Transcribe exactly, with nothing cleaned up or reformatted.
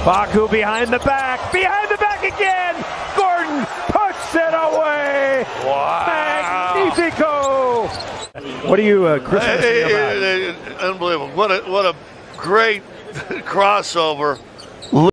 Facu behind the back, behind the back again. Gordon puts it away. Wow. Magnifico. What are you, uh, Christmas Hey, about? hey, hey, unbelievable. What a, what a great crossover.